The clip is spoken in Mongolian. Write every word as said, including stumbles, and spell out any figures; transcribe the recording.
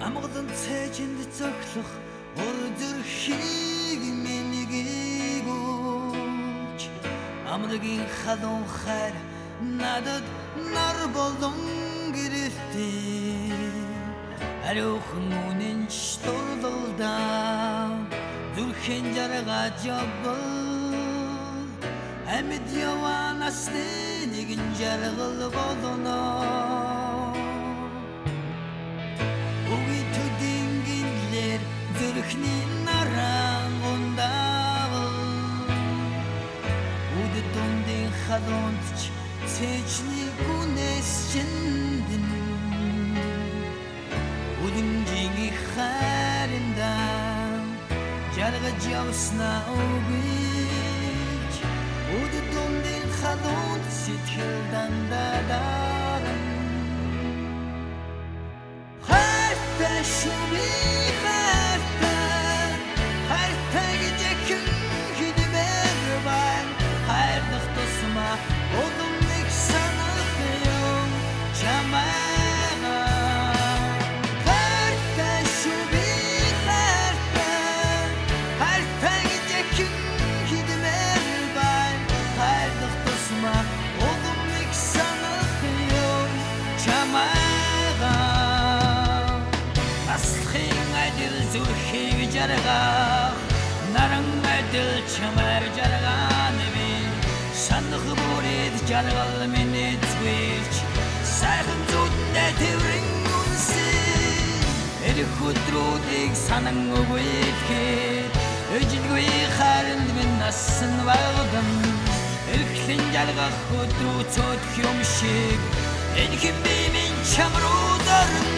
Амгалан цээжинд зөглөх өр зүрхийг минийгүүч амрагийн халуун хайр надад нар болон гэрэлтээ ариухан үнэн штордолдаа зүрхэн жаргаж явбал амьд яванаас нэгэн жаргал болно зүрхний нарангундавал үд дундын халуунч цэжний гүнэс чиндэн үдэмжиний хайранда жаргаж явснаа үгүйч үд дундын халуунч сэтгэл дандаа даран хайртай шүми наран адил чамар жарган би санах бүрээд жаргал миний зүгч сайхан зүуднээ тэрэн үнсэн эрх өдрүүдийг санан өгөөхэд өжилгүй харанд минь насан багдан эрхлэн жаргах өдрүүд цөөх юм шиг энэ хэм би минь чамруу дөрн